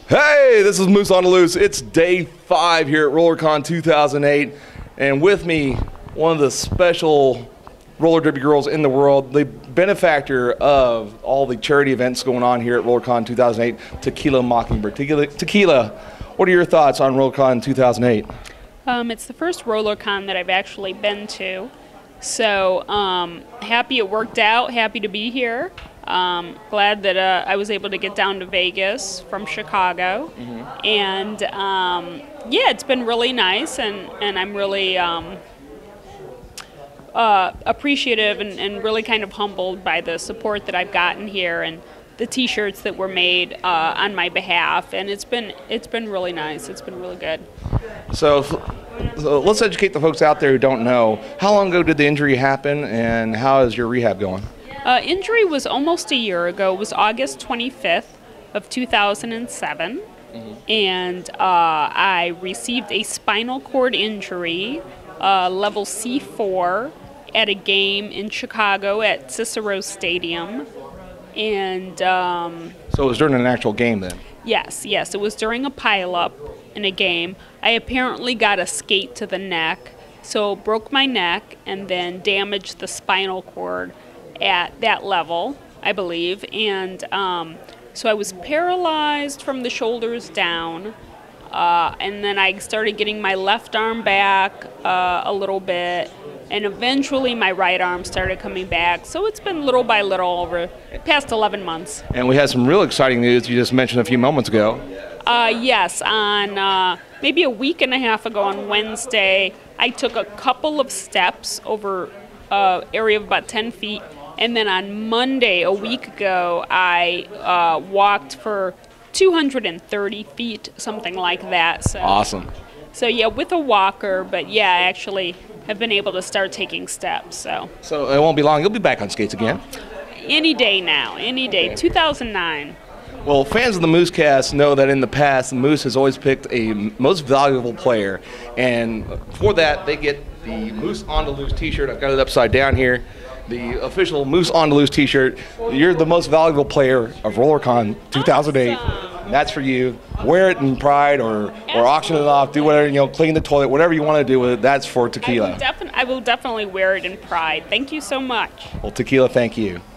Hey, this is Moose Ondaluce. It's day 5 here at RollerCon 2008, and with me, one of the special roller derby girls in the world, the benefactor of all the charity events going on here at RollerCon 2008, Tequila Mockingbird. Tequila, what are your thoughts on RollerCon 2008? It's the first RollerCon that I've actually been to, so happy it worked out, happy to be here. Glad that I was able to get down to Vegas from Chicago, and yeah, it's been really nice, and I'm really appreciative and really kind of humbled by the support that I've gotten here and the T-shirts that were made on my behalf, and it's been really nice. It's been really good. So let's educate the folks out there who don't know. How long ago did the injury happen, and how is your rehab going? Injury was almost a year ago. It was August 25th of 2007, and I received a spinal cord injury, level C4, at a game in Chicago at Cicero Stadium. And so it was during an actual game then? Yes, it was during a pileup in a game. I apparently got a skate to the neck, so broke my neck and then damaged the spinal cord at that level, I believe, and so I was paralyzed from the shoulders down, and then I started getting my left arm back a little bit, and eventually my right arm started coming back. So it's been little by little over the past 11 months. And we had some real exciting news you just mentioned a few moments ago. Yes, on maybe a week and a half ago on Wednesday, I took a couple of steps over an area of about 10 feet. And then on Monday, a week ago, I walked for 230 feet, something like that. So, awesome. So yeah, with a walker, but yeah, I actually have been able to start taking steps. So it won't be long. You'll be back on skates again. Any day now, any day. Okay. 2009. Well, fans of the Moose Cast know that in the past, the Moose has always picked a most valuable player, and for that, they get the Moose Ondaluce T-shirt. I've got it upside down here. The official Moose Ondaluce T-shirt. You're the most valuable player of RollerCon 2008. Awesome. That's for you. Wear it in pride, or auction it off. Do whatever, clean the toilet, whatever you want to do with it. That's for Tequila. I will definitely wear it in pride. Thank you so much. Well, Tequila, thank you.